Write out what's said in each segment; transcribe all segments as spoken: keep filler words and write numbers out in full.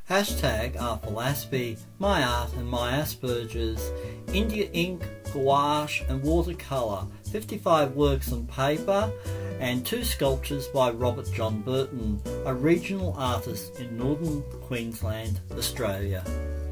Hashtag are philosophy, my art and my Asperger's, India ink, gouache and watercolour, fifty-five works on paper and two sculptures by Robert John Burton, a regional artist in northern Queensland, Australia.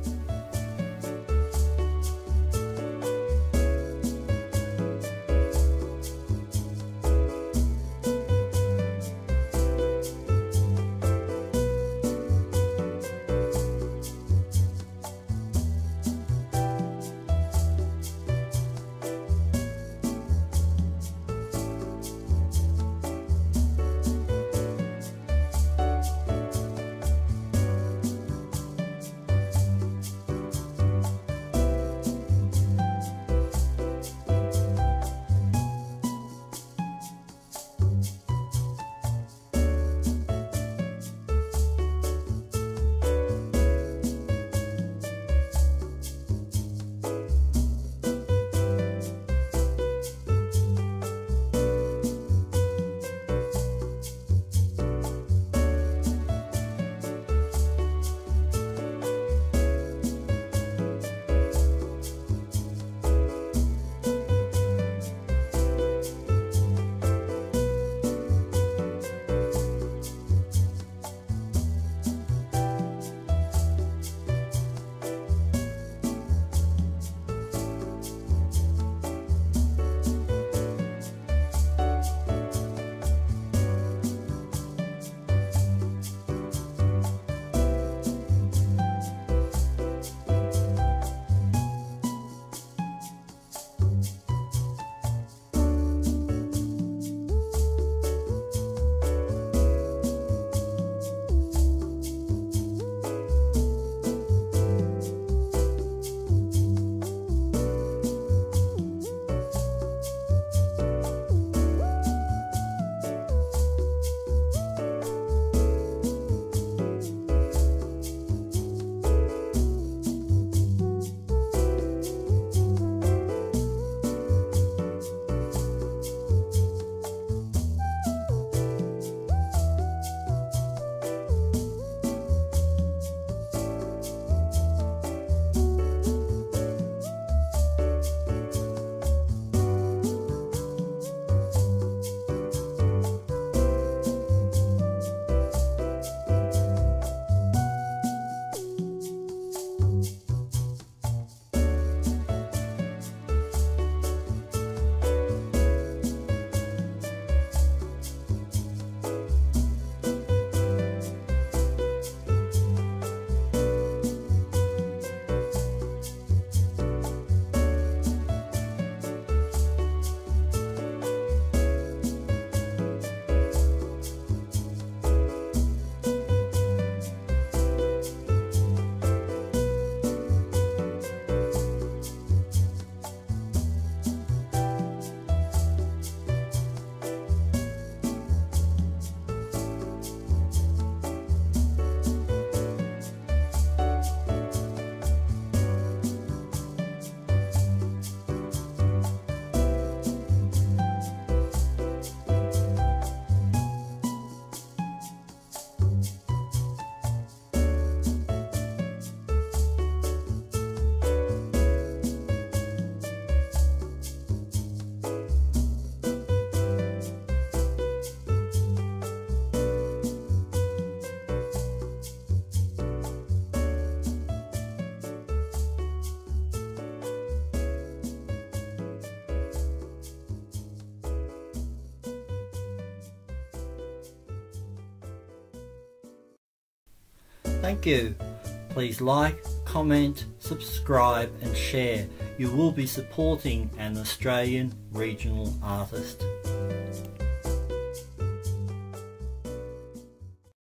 Thank you. Please like, comment, subscribe and share. You will be supporting an Australian regional artist.